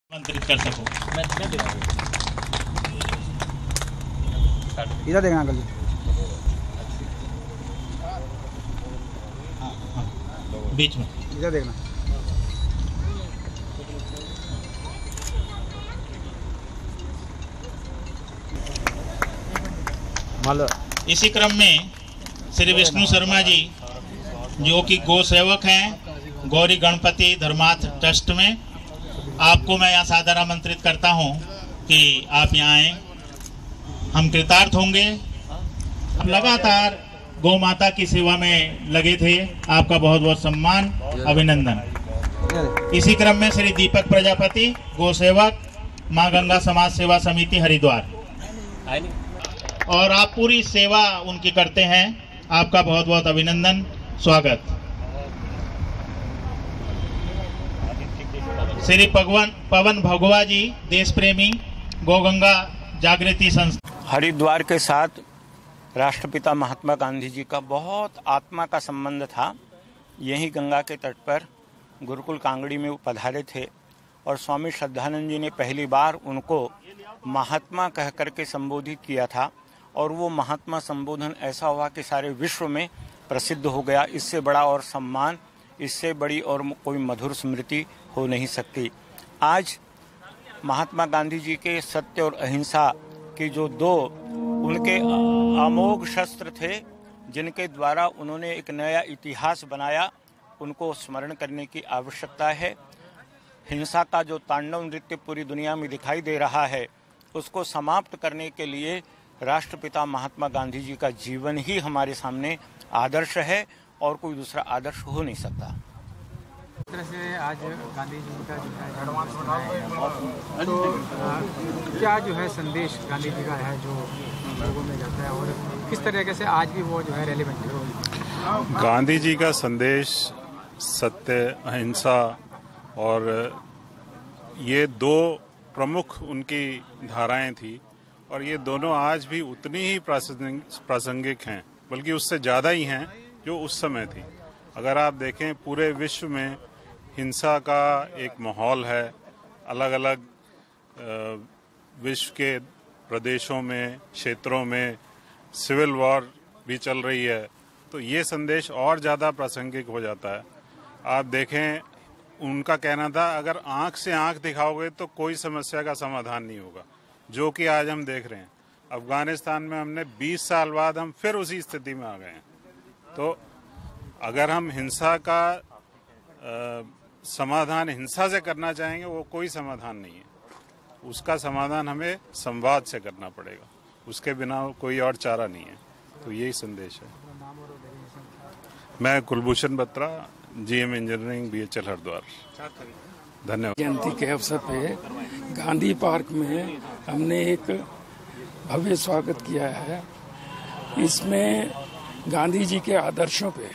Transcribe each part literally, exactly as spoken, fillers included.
आमंत्रित कर सको। मैं मैं देखा इधर देखना अंकल जी। हाँ हाँ बीच में इधर देखना। इसी क्रम में श्री विष्णु शर्मा जी जो कि गौ सेवक हैं गौरी गणपति धर्मार्थ ट्रस्ट में, आपको मैं यहाँ सादर आमंत्रित करता हूँ कि आप यहाँ आए। हम कृतार्थ होंगे। हम लगातार गौ माता की सेवा में लगे थे। आपका बहुत बहुत सम्मान, अभिनंदन। इसी क्रम में श्री दीपक प्रजापति गौ सेवक माँ गंगा समाज सेवा समिति हरिद्वार, और आप पूरी सेवा उनकी करते हैं। आपका बहुत बहुत अभिनंदन, स्वागत। श्री पवन पवन भगवा जी देश प्रेमी गौ गंगा जागृति संस्था हरिद्वार के साथ राष्ट्रपिता महात्मा गांधी जी का बहुत आत्मा का संबंध था। यही गंगा के तट पर गुरुकुल कांगड़ी में वो पधारे थे और स्वामी श्रद्धानंद जी ने पहली बार उनको महात्मा कह करके संबोधित किया था, और वो महात्मा संबोधन ऐसा हुआ कि सारे विश्व में प्रसिद्ध हो गया। इससे बड़ा और सम्मान, इससे बड़ी और कोई मधुर स्मृति हो नहीं सकती। आज महात्मा गांधी जी के सत्य और अहिंसा के जो दो उनके अमोघ शस्त्र थे, जिनके द्वारा उन्होंने एक नया इतिहास बनाया, उनको स्मरण करने की आवश्यकता है। हिंसा का जो तांडव नृत्य पूरी दुनिया में दिखाई दे रहा है, उसको समाप्त करने के लिए राष्ट्रपिता महात्मा गांधी जी का जीवन ही हमारे सामने आदर्श है, और कोई दूसरा आदर्श हो नहीं सकता। इस तरह से आज गांधी जी का जो है जन्मदिन, तो क्या जो है संदेश गांधी जी का है जो लोगों में जाता है, और किस तरीके से आज भी वो जो है रेलेवेंट है? गांधी जी का संदेश सत्य, अहिंसा, और ये दो प्रमुख उनकी धाराएं थी, और ये दोनों आज भी उतनी ही प्रासंगिक हैं, बल्कि उससे ज़्यादा ही हैं जो उस समय थी। अगर आप देखें पूरे विश्व में हिंसा का एक माहौल है, अलग अलग विश्व के प्रदेशों में, क्षेत्रों में सिविल वॉर भी चल रही है, तो ये संदेश और ज़्यादा प्रासंगिक हो जाता है। आप देखें, उनका कहना था अगर आँख से आँख दिखाओगे तो कोई समस्या का समाधान नहीं होगा, जो कि आज हम देख रहे हैं। अफगानिस्तान में हमने बीस साल बाद हम फिर उसी स्थिति में आ गए हैं। तो अगर हम हिंसा का आ, समाधान हिंसा से करना चाहेंगे, वो कोई समाधान नहीं है। उसका समाधान हमें संवाद से करना पड़ेगा, उसके बिना कोई और चारा नहीं है। तो यही संदेश है। मैं Kulbhushan Batra, GM engineering, BHEL Haridwar. धन्यवाद। जयंती के अवसर पे गांधी पार्क में हमने एक भव्य स्वागत किया है। इसमें गांधी जी के आदर्शों पे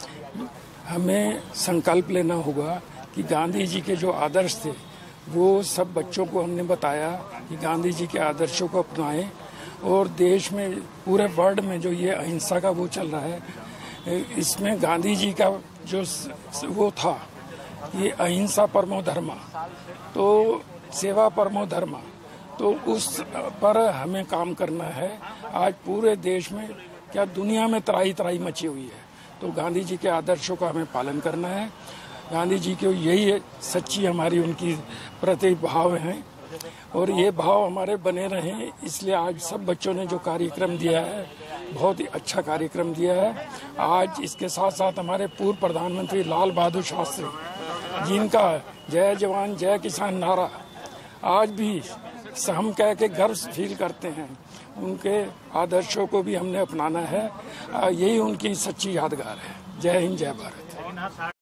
हमें संकल्प लेना होगा कि गांधी जी के जो आदर्श थे वो सब बच्चों को हमने बताया कि गांधी जी के आदर्शों को अपनाएं, और देश में पूरे वर्ल्ड में जो ये अहिंसा का वो चल रहा है, इसमें गांधी जी का जो वो था, ये अहिंसा परमो धर्मा, तो सेवा परमो धर्मा, तो उस पर हमें काम करना है। आज पूरे देश में, क्या दुनिया में त्राही त्राही मची हुई है, तो गांधी जी के आदर्शों का हमें पालन करना है। गांधी जी के यही सच्ची हमारी उनकी प्रति भाव हैं, और ये भाव हमारे बने रहें। इसलिए आज सब बच्चों ने जो कार्यक्रम दिया है, बहुत ही अच्छा कार्यक्रम दिया है। आज इसके साथ साथ हमारे पूर्व प्रधानमंत्री लाल बहादुर शास्त्री, जिनका जय जवान जय किसान नारा आज भी हम कह के गर्व फील करते हैं, उनके आदर्शों को भी हमने अपनाना है। यही उनकी सच्ची यादगार है। जय हिंद, जय भारत।